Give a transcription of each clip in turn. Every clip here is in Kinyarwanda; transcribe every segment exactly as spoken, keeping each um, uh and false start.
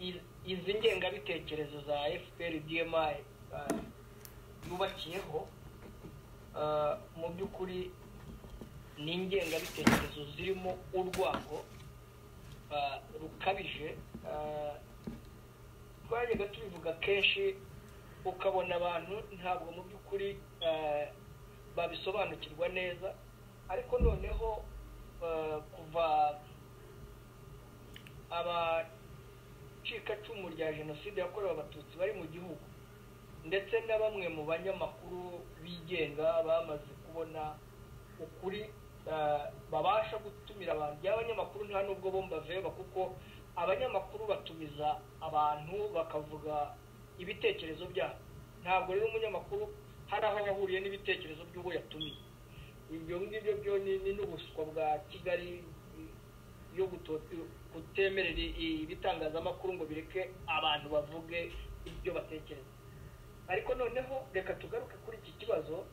izi ngengabitekerezo za F P R D M I yubakiyeho mu by'ukuri ni ingengabitekerezo zirimo urwango rukabije. Twajyaga tubivuga kenshi ukabona abantu ntabwo mu by'ukuri babisobanukirwa neza, ariko noneho kuva abacikacumu rya jenoside yakorewe abatutsi bari mu gihugu ndetse na bamwe mu banyamakuru bigenga bamaze kubona ukuri, babasha gutumira abantu. Y'abanyamakuru nta nubwo bomba veba, kuko abanyamakuru batumiza abantu bakavuga ibitekerezo byabo. Ntabwo rero umunyamakuru hari aho bahuriye n'ibitekerezo by'uwo yatumiye. Ibyo ngibyo byo ni n'ubuswa bwa Kigali yo gutemerera ibitangazamakuru ngo bireke abantu bavuge ibyo batekereza. Ariko noneho reka tugaruke kuri iki kibazo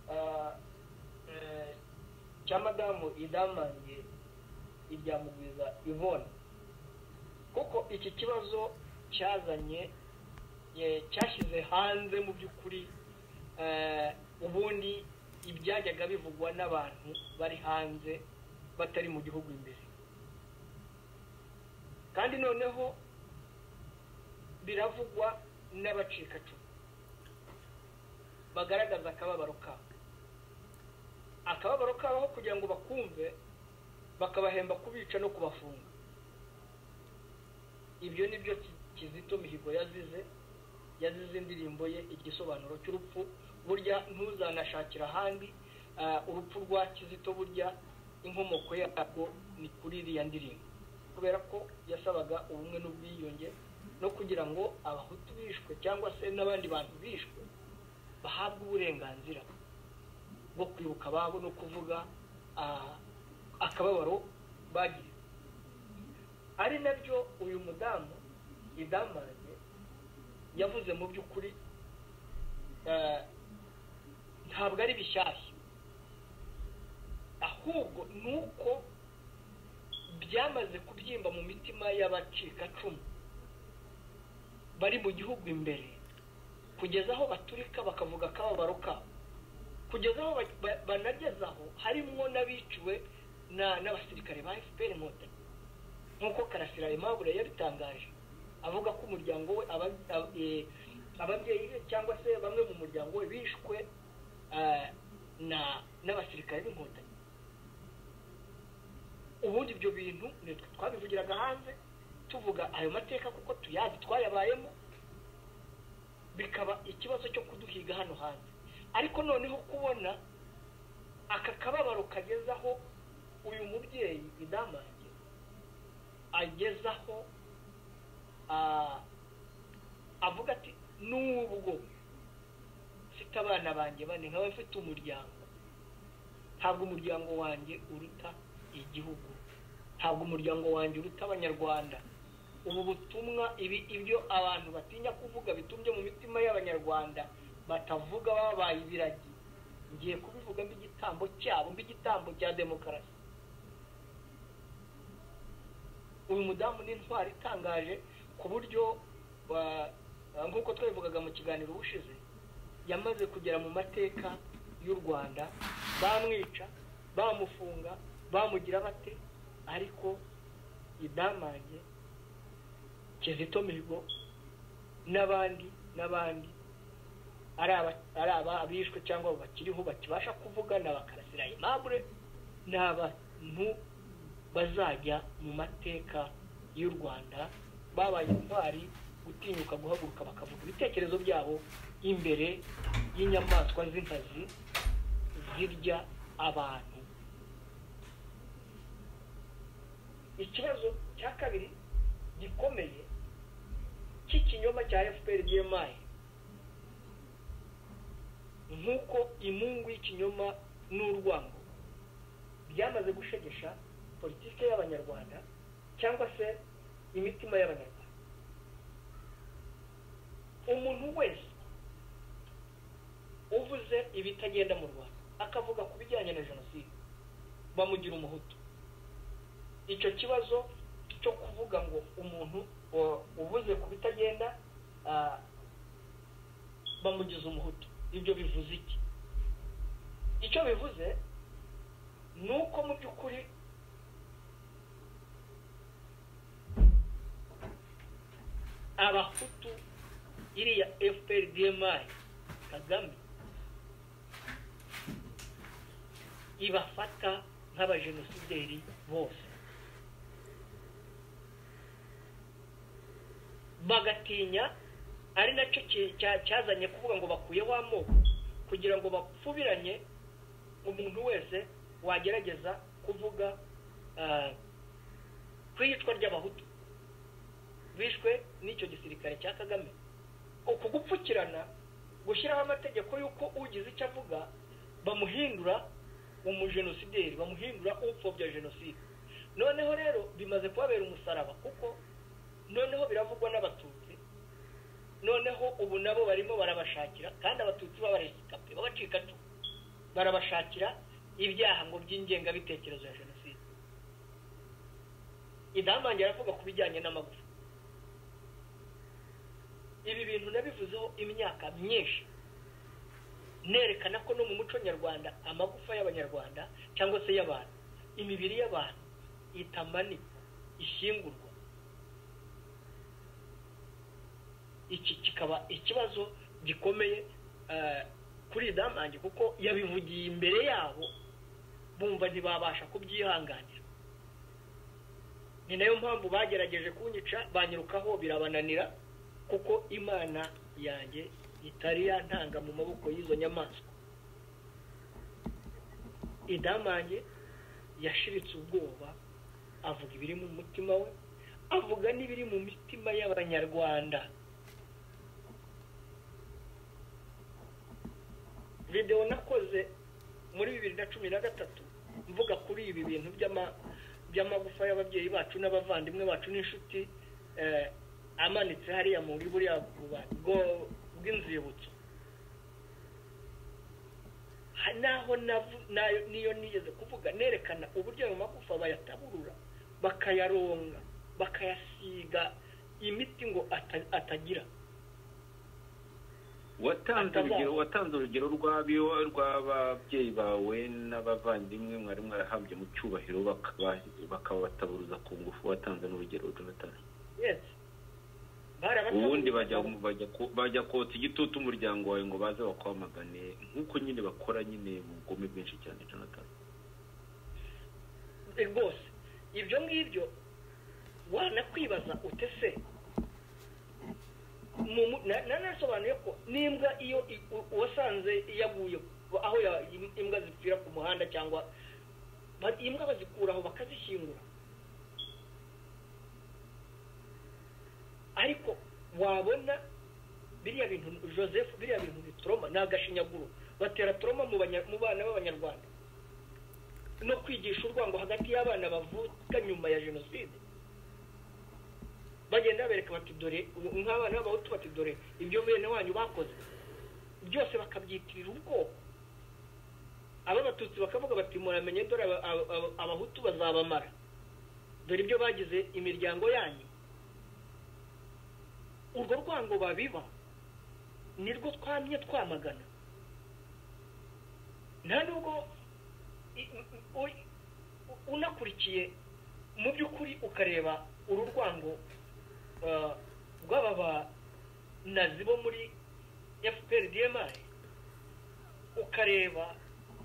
cya madamu Idamange ibyamugwiza Yvonne, kuko iki kibazo cyazanye cyashyize hanze mu by'ukuri ubundi ibyajyaga bivugwa n'abantu bari hanze batari mu gihugu imbere, kandi noneho biravugwa n'abacikacumu bagaragaza akababaro kabo. Akababaro kabo kugira ngo bakumve bakabahemba kubica no kubafunga. Ibyo nibyo Kizito Mihigo yazize yazize indirimbo ye igisobanuro cy'urupfu. Burya ntuzanashakira ahandi urupfu rwa Kizito, burya inkomoko yabwo ni kuri iriya ndirimbo, kubera ko yasabaga ubumwe n'ubwiyunge no kugira ngo abahutu bishwe cyangwa se n'abandi bantu bishwe bahabwe uburenganzira bwo kwibuka ababo no kuvuga akababaro bagize. Ari nabyo uyu mudamu Idamange yavuze mu by'ukuri ntabwo ari bishyashya, ahubwo nuko byamaze kubyimba mu mitima y'abacikacumu bari mu gihugu imbere, kugeza aho baturika bakavuga akababaro kabo, kugeza aho banagezaho harimo n'abiciwe n'abasirikare ba F P R Inkotanyi, nk'uko Karasira Aimable yabitangaje avuga ko umuryango we ababyeyi be cyangwa se bamwe mu muryango we bishwe n'abasirikare b'Inkotanyi. Ubundi ibyo bintu nitwe twabivugiraga hanze tuvuga ayo mateka kuko tuyazi twayabayemo, bikaba ikibazo cyo kuduhiga hano hanze. Ariko noneho kubona aka kababaro kagezaho uyu mubyeyi Idamange agezaho avuga ati nubwo mfite abana banjye bane nkaba mfite umuryango, ntabwo umuryango wanjye uruta igihugu, ntabwo umuryango wanjye uruta abanyarwanda. Ubu butumwa ibi ibyo abantu batinya kuvuga bitumye mu mitima y'abanyarwanda batavuga babaye ibiragi, ngiye kubivuga mbigitambo cyabo, mbigitambo cya demokarasi. Uyu mudamu ni intwari itangaje ku buryo nk'uko twabivugaga mu kiganiro ubushize yamaze kugera mu mateka y'u Rwanda. Bamwica, bamufunga, bamugira bate, ariko Idamange, Kizito Mihigo n'abandi n'abandi ari aba abishwe cyangwa bakiriho bakibasha kuvuga na Karasira Aimable n'abantu bazajya mu mateka y'u Rwanda babaye intwari gutinyuka guhaguruka bakavuga ibitekerezo byabo imbere y'inyamaswa z'inkazi zirya abantu. Ikibazo cya kabiri gikomeye cy'ikinyoma cya F P R D M I, nk'uko imungu y'ikinyoma n'urwango byamaze gushegesha politike y'abanyarwanda cyangwa se imitima y'abanyarwanda. Umuntu wese uvuze ibitagenda mu Rwanda akavuga ku bijyanye na jenoside bamugira umuhutu. Icyo kibazo cyo kuvuga ngo umuntu uvuze bamugize umuhutu. Ibyo bivuze iki? Icyo bivuze ni uko mu by'ukuri abahutu iriya F P R D M I Kagame ibafata nk'abajenosideri bose, bagatinya, ari nacyo cyazanye kuvuga ngo bakuyeho amoko kugira ngo bapfubiranye umuntu wese wagerageza kuvuga ku iyicwa ry'abahutu bishwe n'icyo gisirikare cya Kagame. Uku gupfukirana, gushyiraho amategeko y'uko ugize icyo avuga bamuhindura umujenosideri, bamuhindura upfobya jenoside. Noneho rero bimaze kubabera umusaraba, kuko noneho biravugwa n'abatutsi, noneho ubu nabo barimo barabashakira, kandi abatutsi babaresikape babacika tu barabashakira ibyaha ngo by'ingengabitekerezo ya jenoside. Idamange aravuga ku bijyanye n'amagufa. Ibi bintu nabivuzeho imyaka myinshi, nerekana ko no mu muco nyarwanda amagufa y'abanyarwanda cyangwa se y'abantu, imibiri y'abantu itamanikwa, ishingurwa. Iki kikaba ikibazo gikomeye kuri Idamange, kuko yabivugiye imbere yabo bumva ntibabasha kubyihanganira. Ni nayo mpamvu bagerageje kunyica, banyirukaho birabananira, kuko Imana yanjye itari yantanga mu maboko y'izo nyamaswa. Idamange yashiritse ubwoba, avuga ibiri mu mutima we, avuga n'ibiri mu mitima y'abanyarwanda. Video nakoze muri bibiri na cumi na gatatu mvuga kuri ibi bintu by'ama by'amagufa y'ababyeyi bacu n'abavandimwe bacu n'inshuti eh amanitse hariya muri buriya bwo bw'inzibutso. Hanaho niyo nigeze kuvuga nerekana uburyo ayo magufa bayataburura, bakayaronga, bakayasiga imiti ngo atagira. Watanze urugero watanze urugero rw'abiyo rw'ababyeyi bawe n'abavandimwe mwari mwarahambye mu cyubahiro bakaba bakabataburuza ku ngufu. Watanze n'urugero Jonathan. Yes. Ubundi bajya bajya bajya kotsa igitutu umuryango wawe ngo baze bakwamagane, nkuko nyine bakora nyine mu bugome bwinshi cyane Jonathan. Rwose ibyo ngibyo wanakwibaza utese nanasobanuye ko nimbwa iyo wasanze yaguye aho imbwa zipfira ku muhanda cyangwa imbwa bazikuraho bakazishyingura, ariko wabona biriya bintu Joseph biriya bintu ni trauma, nagashinyaguro batera trauma mu bana b'abanyarwanda no kwigisha urwango hagati y'abana bavuka nyuma ya jenoside. Bagenda bereka bati dore nk'abana b'abahutu bati dore ibyo bene wanyu bakoze byose, bakabyitirira ubwoko. Aba batutsi bakavuga bati muramenye dore abahutu bazabamara, dore ibyo bagize imiryango yanyu. Urwo rwango babiba nirwo twamye twamagana. Nta nubwo unakurikiye mu by'ukuri ukareba uru rwango rw'aba nazi bo muri F P R D M I, ukareba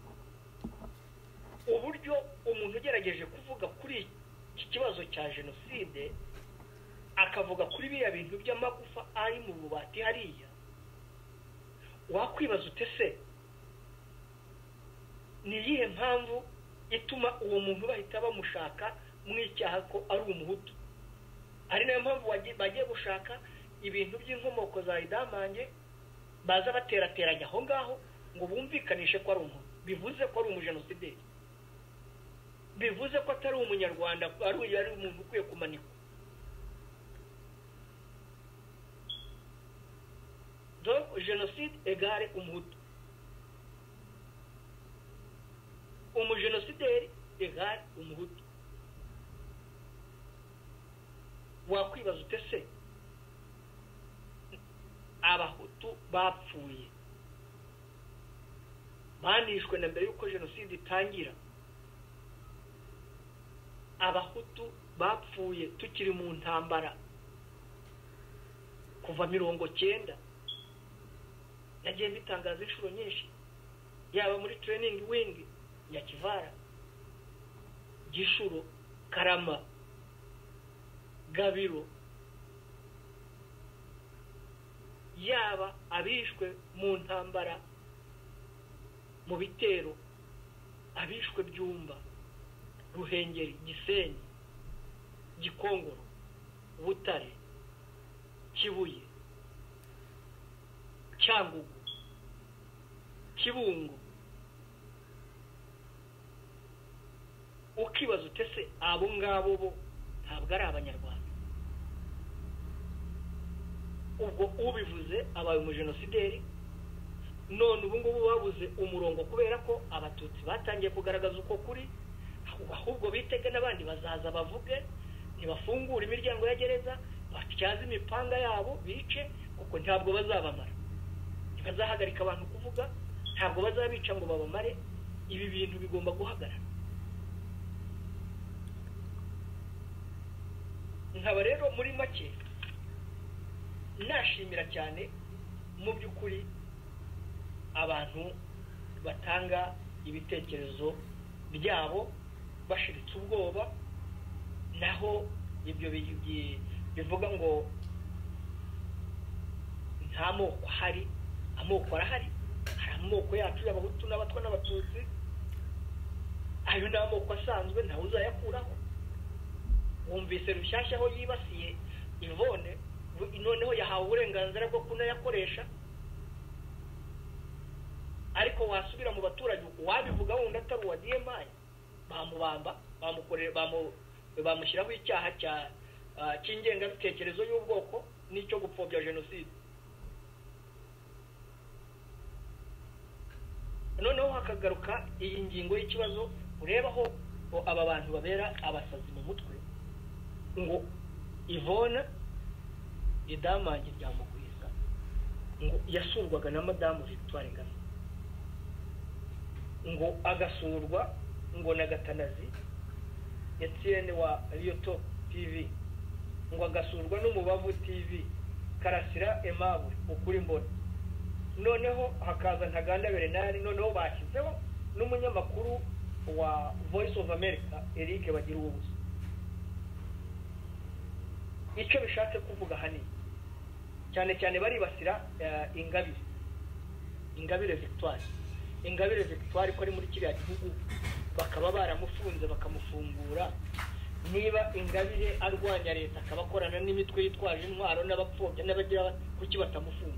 uburyo umuntu ugerageje kuvuga kuri iki kibazo cya jenoside akavuga kuri biriya bintu by'amagufa ari mu bubati hariya, wakwibaza utese ni iyihe mpamvu ituma uwo muntu bahita bamushaka mu icyaha ko ari umuhutu? Ari nayo mpamvu bagiye gushaka ibintu by'inkomoko za Idamange, baza baterateranya aho ngaho ngo bumvikanishe ko ari umuhutu, bivuze ko ari umujenosideri, bivuze ko atari umunyarwanda, ari ari umuntu ukwiye kumanikwa. Donc génocide égale umuhutu, umujenosideri égale umuhutu. Wakwibaza utese abahutu abahutu bapfuye banishwe na mbere yuko jenoside itangira abahutu bapfuye tukiri mu ntambara kuva mirongo cyenda nagiye bitangaza inshuro nyinshi yaba muri training wing ya Kivara Gishuro Karama Gabiro yaba abishwe mu ntambara mu bitero abishwe Byumba Ruhengeri Gisenyi Gikongoro Butare Kibuye Cyangugu Kibungo ukibaza utese abo ngabo bo ntabwo ari abanyarwanda ubwo ubivuze abaye umujenosideri none ubu ngubu babuze umurongo kubera ko abatutsi batangiye kugaragaza uko kuri ahubwo bitege n'abandi bazaza bavuge ntibafungura imiryango ya gereza batyaza imipanga yabo bice kuko ntabwo bazabamara ntibazahagarika abantu kuvuga ntabwo bazabica ngo babamare ibi bintu bigomba guhagarara nkaba rero muri make nashimira cyane mu by'ukuri abantu batanga ibitekerezo byabo bashiritse ubwoba naho ibyo bivuga ngo nta moko hari amoko arahari hari amoko yacu y'abahutu n'abatwa n'abatutsi ayo ni amoko asanzwe ntawe uzayakuraho wumvise Rushyashya aho yibasiye Yvonne noneho yahawe uburenganzira bwo kunayakoresha ariko wasubira mu baturage wabivuga wundi atari uwa D M I bamubamba bamukorera bamu bamushyiraho icyaha cya cy'ingengabitekerezo y'ubwoko n'icyo gupfobya jenoside noneho hakagaruka iyi ngingo y'ikibazo urebaho aba bantu babera abasazi mu mutwe ngo Yvonne idamange ryamugwiza ngo yasurwaga na Madamu Victoire Ingabire ngo agasurwa ngo na Gatanazi Etienne wa Rioto T V ngo agasurwa n'umubavu T V Karasira Aimable ukuri mbona noneho hakaza Ntaganda Bernard noneho bashyizeho n'umunyamakuru wa Voice of America Eric bagira ubusa icyo bishatse kuvuga hani cyane cyane baribasira Ingabire Ingabire Victoire Ingabire Victoire ko ari muri kiriya gihugu bakaba baramufunze bakamufungura niba Ingabire arwanya leta akabakorana n'imitwe yitwaje intwaro n'abapfobya n'abagira kuki batamufunga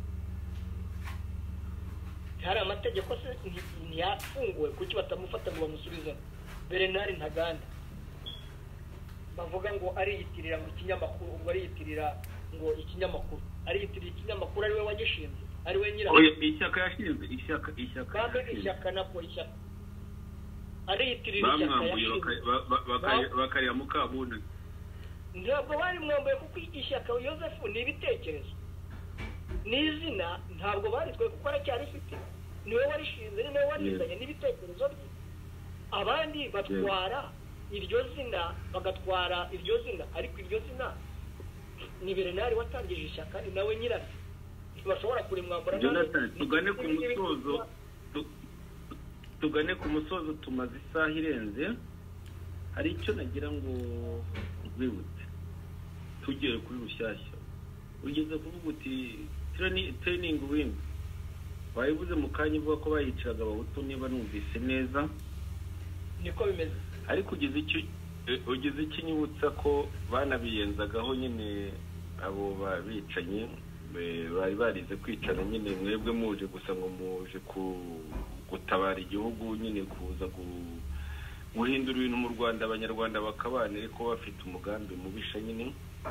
hari amategeko se ntiyafunguwe kuki batamufata ngo bamusubize Bernard Ntaganda bavuga ngo ari yitirira mu kinyamakuru ngo ari yitirira ngo ikinyamakuru ari yitirira ikinyamakuru ari we wagishinze ari we nyira oya ishyaka yashinze ishyaka ishyaka kandi ishyaka nako ishyaka ari yitirira ishyaka yashinze bakariya mukabunda ntabwo bari mwambaye kuko ishyaka Joseph ni ibitekerezo n'izina ntabwo bari twe kuko aracyarifite niwe warishinze niwe warizanye n'ibitekerezo bye abandi batwara iryo zina bagatwara iryo zina ariko iryo zina ni Bernard watangije ishyaka ni nawe nyirabyo ntibashobora kurimwambura Jonathan tugane ku musozo tugane ku musozo tumaze isaha irenze hari icyo nagira ngo rwibutse tugere kuri Rushyashya ugeze kuvuga uti training wing bayivuze mu kanya ivuga ko bayiciraga abahutu niba numvise neza niko bimeze ariko ugeze icyo ugeze ikinyibutsa ko banabiyenzagaho nyine abo babicanye bari barize kwicana nyine mwebwe muje gusa ngo muje gutabara igihugu nyine kuza guhindura ibintu mu Rwanda abanyarwanda bakabana ariko bafite umugambi mubisha nyine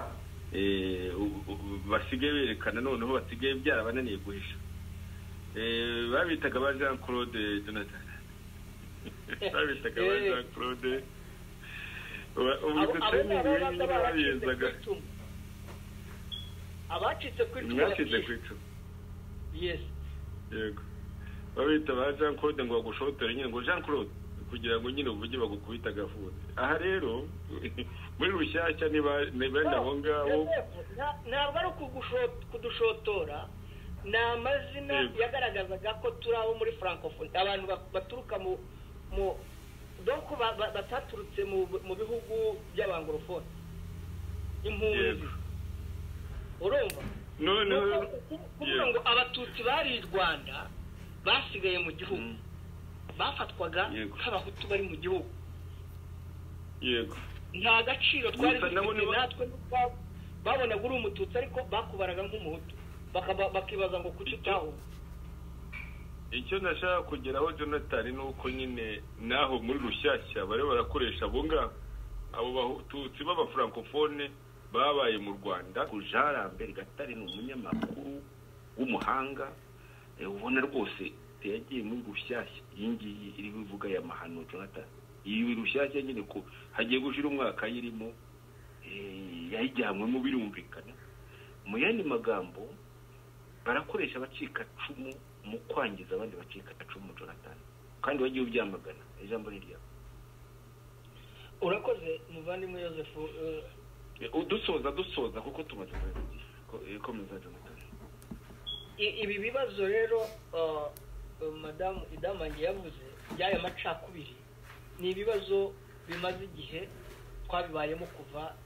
basigaye berekana noneho basigaye byarabananiye guhisha babitaga ba Jean Claude Jonathan babitaga ba Jean Claude ubu abacitse ku icumu yes yego babita ba Jean Claude ngo bagushotere nyine ngo Jean Claude kugira ngo nyine uvuge bagukubita gafuze aha rero muri rushyashya niba nibenda aho ngaho ntabwo ari kudushotora ni amazina yagaragazaga ko turi abo muri francophone abantu baturuka mu mu donc bataturutse mu bihugu by'abangorofone impunzi urumva none kuvuga ngo abatutsi bari i Rwanda basigaye mu gihugu bafatwaga nk'abahutu bari mu gihugu yego nta gaciro twari dufite natwe babonaga uri umututsi ariko bakubaraga nk'umuhutu bakibaza ngo kuki utaho icyo nashaka kugeraho Jonathan ni uko nyine naho muri rushyashya bari barakoresha abo ngabo abo batutsi b'aba francophone babaye mu Rwanda Jean Lambert Gatare ni umunyamakuru w'umuhanga ubona rwose yagiye muri rushyashya iyi ngiyi iri bivuga ya mahano Jonathan iyi rushyashya nyine ko hagiye gushira umwaka yirimo yayijyamwe mu birumvikana mu yandi magambo barakoresha abacika cumu mu kwangiza abandi bacika cumu Jonathan kandi wagiye ubyamagana ijambo ririya urakoze muvandimwe Joseph udusoza dusoza kuko tumaze komeza Jonathan ibi bibazo rero madamu Idamange yavuze byaya macakubiri ni ibibazo bimaze igihe twabibayemo kuva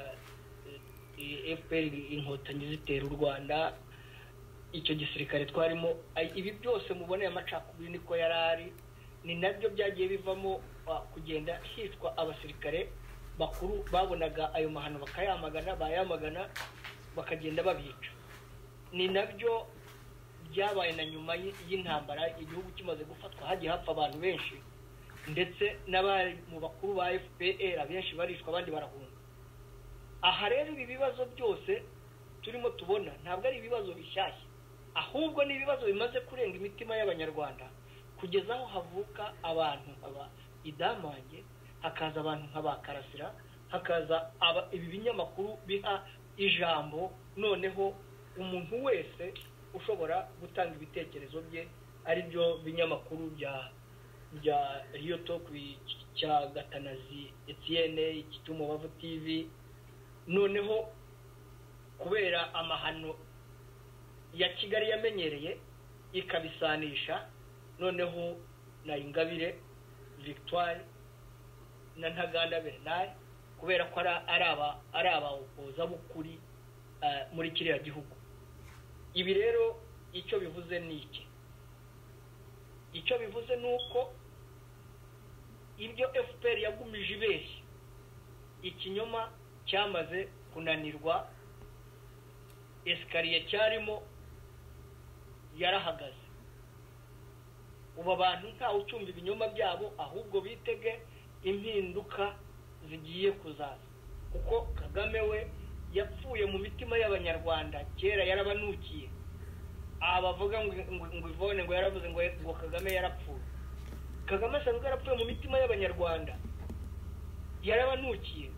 F P R inkotanyi zitera u Rwanda icyo gisirikare twarimo ibi byose mubone amacakubiri niko yarari ni nabyo byagiye bivamo kugenda hitwa abasirikare bakuru babonaga ayo mahano bakayamagana bayamagana bakagenda babica ni nabyo byabaye na nyuma y'intambara igihugu kimaze gufatwa hagiye hapfa abantu benshi ndetse n'abari mu bakuru ba F P R abenshi barishwa abandi barahunga aha rero ibi bibazo byose turimo tubona ntabwo ari ibibazo bishyashya ahubwo ni ibibazo bimaze kurenga imitima y'abanyarwanda kugeza aho havuka abantu aba Idamange hakaza abantu nk'abakarasira hakaza ibi binyamakuru biha ijambo noneho umuntu wese ushobora gutanga ibitekerezo bye ari byo binyamakuru bya bya Rio Talk cya Gatanazi Etienne ikitumo bavu T V noneho kubera amahano ya Kigali yamenyereye ikabisanisha noneho na Ingabire Victoire na Ntaganda Bernard kubera ko ari aba ari abahoza bukuri muri kiriya gihugu ibi rero icyo bivuze ni iki icyo bivuze nuko ibyo F P R yagumije ibeshya ikinyoma cyamaze kunanirwa esikariye cyarimo yarahagaze ubu abantu nta ucumba ibinyoma byabo ahubwo bitege impinduka zigiye kuzaza kuko Kagame we yapfuye mu mitima y'abanyarwanda kera yarabanukiye aha bavuga ngo ngo Ivone ngo yaravuze ngo ngo Kagame yarapfuye Kagame asanzwe yarapfuye mu mitima y'abanyarwanda yarabanukiye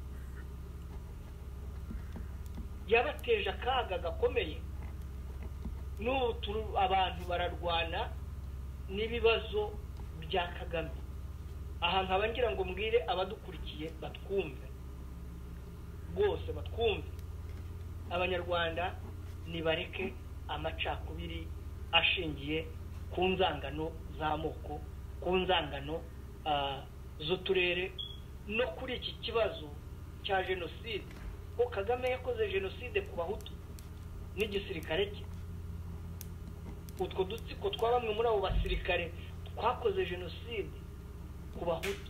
yabateje akaga gakomeye n'ubu abantu bararwana n'ibibazo bya Kagame aha nkaba ngira ngo mbwire abadukurikiye batwumve bose batwumve abanyarwanda nibareke amacakubiri ashingiye ku nzangano z'amoko ku nzangano z'uturere no kuri iki kibazo cya jenoside ko Kagame yakoze jenoside ku bahutu n'igisirikare cye utwo dutsiko twa bamwe muri abo basirikare twakoze jenoside ku bahutu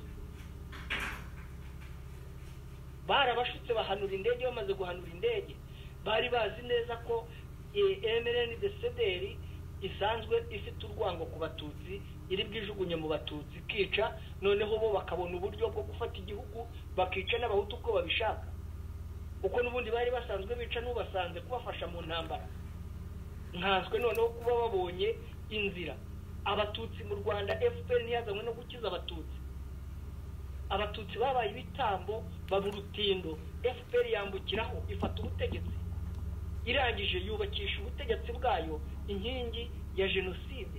barabashutse bahanura indege bamaze guhanura indege bari bazi neza ko M R N D C D R isanzwe ifite urwango ku batutsi iri bwijugunye mu batutsi kica noneho bo bakabona uburyo bwo gufata igihugu bakica n'abahutu uko babishaka uko n'ubundi bari basanzwe bica n'ubasanze kubafasha mu ntambara nkanswe noneho kuba babonye inzira abatutsi mu Rwanda F P R ntiyazanywe no gukiza abatutsi abatutsi babaye ibitambo babura utindo F P R yambukiraho ifata ubutegetsi irangije yubakisha ubutegetsi bwayo inkingi ya jenoside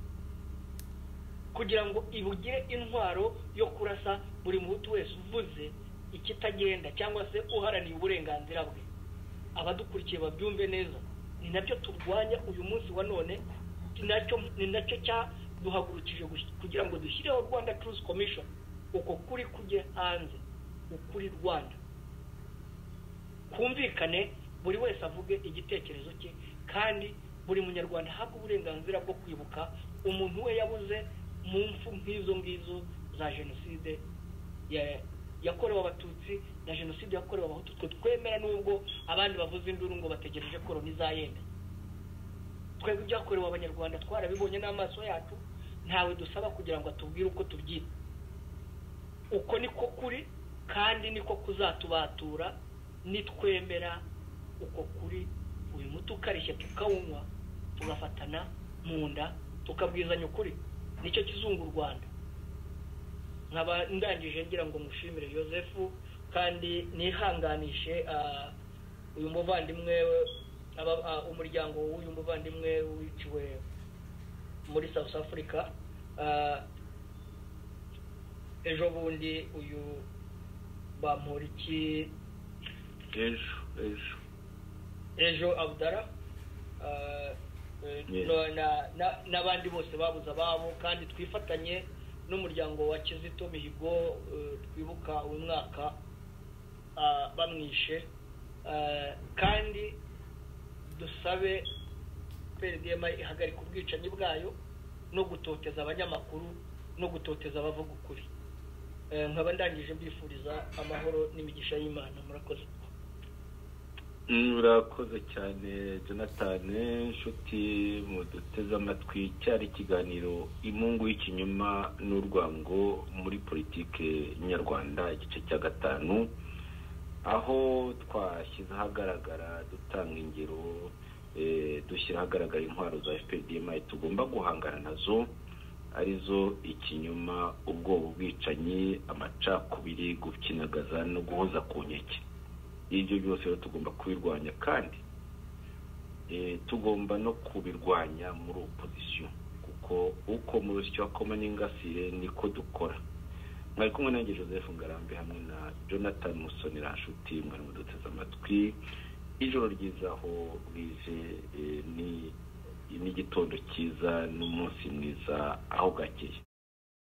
kugira ngo ibugire intwaro yo kurasa buri muhutu wese uvuze ikitagenda cyangwa se uharaniye uburenganzira bwe. Abadukurikiye babyumve neza, ni nabyo turwanya uyu munsi wa none, nacyo ni nacyo cyaduhagurukije kugira ngo dushyireho Rwanda Truth Commission, uko kuri kujye hanze, ukuri Rwanda kumvikane, buri wese avuge igitekerezo cye, kandi buri munyarwanda ahabwa uburenganzira bwo kwibuka umuntu we yabuze mu mfu nk'izo ngizo za jenoside yakorewe abatutsi na jenoside yakorewe abahutu. Twe twemera nubwo abandi bavuze induru ngo bategereje koroni zayenda. Twebwe ibyakorewe abanyarwanda twarabibonye n'amaso yacu, ntawe dusaba kugira ngo atubwire uko tubyita. Uko niko kuri kandi niko kuzatubatura, nitwemera uko kuri uyu muti ukarishye tukawunywa, tugafatana mu nda tukabwizanya ukuri. Nicyo kizungu u Rwanda. Nkaba ndangije ngira ngo mushimire Joseph kandi nihanganishe uyu muvandimwe, umuryango w'uyu muvandimwe wiciwe muri South Africa. Ejo bundi uyu Bamporiki ejo ejo ejo Abdara n'abandi bose babuze ababo, kandi twifatanye n'umuryango wa Kizito Mihigo twibuka uyu mwaka bamwishe, kandi dusabe P R D M ihagarika ubwicanyi bwayo no gutoteza abanyamakuru no gutoteza abavuga ukuri. Nkaba ndangije mbifuriza amahoro n'imigisha y'Imana. Murakoze. Murakoze cyane Jonathan. Nshuti muduteze amatwi, cyari ikiganiro Imungu y'ikinyoma n'urwango muri politike nyarwanda, igice cya gatanu, aho twashyize ahagaragara dutanga ingero, dushyira ahagaragara intwaro za F P R D M tugomba guhangana nazo, arizo ikinyoma, ubwoba, ubwicanyi, amacakubiri, gukinagaza no guhoza ku nkeke. Ibyo byose rero tugomba kubirwanya, kandi tugomba no kubirwanya muri opposition, kuko uko mu rusyo akoma n'ingasire niko dukora. Mwari kumwe nanjye Joseph Ngarambe hamwe na Jonathan Musonera. Nshuti mwari muduteze amatwi, ijoro ryiza aho bije, ni n'igitondo cyiza n'umunsi mwiza aho gakeye.